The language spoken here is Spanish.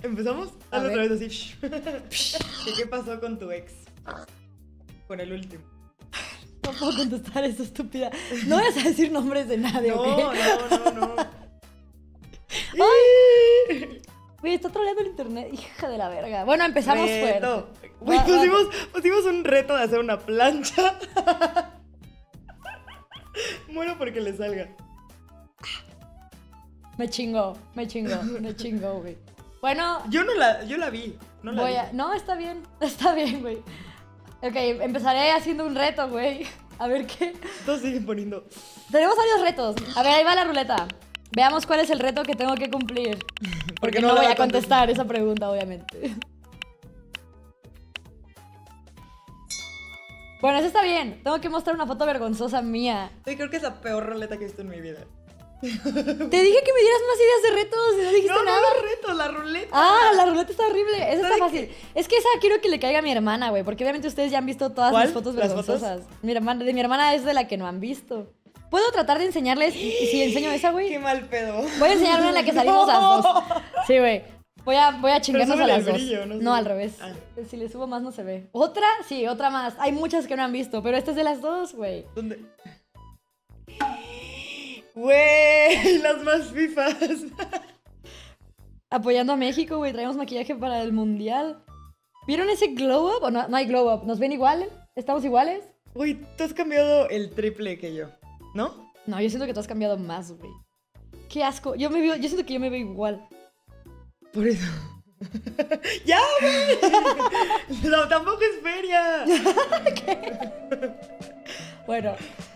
¿Empezamos? A Hazlo otra ver. vez así. ¿Qué pasó con tu ex? Con el último. No puedo contestar eso, estúpida. No vayas a decir nombres de nadie, No, ¿ok? no. Güey, está troleando el internet. Hija de la verga. Bueno, empezamos Reto. fuerte. Güey, Va. pusimos un reto de hacer una plancha. Muero porque le salga. Me chingó, güey. Bueno, Yo la vi. No la voy vi. a... No, está bien, güey. Ok, empezaré haciendo un reto, güey. A ver qué... Todos siguen poniendo. Tenemos varios retos. A ver, ahí va la ruleta. Veamos cuál es el reto que tengo que cumplir. Porque no la voy va a contestar esa pregunta, obviamente. Bueno, eso está bien. Tengo que mostrar una foto vergonzosa mía. Sí, creo que es la peor ruleta que he visto en mi vida. Te dije que me dieras más ideas de retos y no dijiste No, nada. no los retos, la ruleta. Ah, la ruleta está horrible. Esa está ¿Sabe fácil. Es que esa quiero que le caiga a mi hermana, güey. Porque obviamente ustedes ya han visto todas ¿Cuál? mis fotos ¿Las vergonzosas. De mi hermana es de la que no han visto. ¿Puedo tratar de enseñarles? ¿Y si enseño esa, güey? Qué mal pedo. Voy a enseñar una en la que salimos las dos. Sí, güey. Voy a chingarnos a súbele las el dos. brillo, no No, sé. al revés. Ah. Si le subo más no se ve. ¿Otra? Sí, otra más. Hay muchas que no han visto, pero esta es de las dos, güey. ¿Dónde? Güey, las más fifas. Apoyando a México, güey. Traemos maquillaje para el mundial. ¿Vieron ese glow up? ¿O no, no hay glow up? ¿Nos ven iguales? ¿Estamos iguales? Uy, tú has cambiado el triple que yo, ¿no? No, yo siento que tú has cambiado más, güey. Qué asco. Yo siento que yo me veo igual. Por eso. ¡Ya, güey! No, tampoco es feria. Bueno,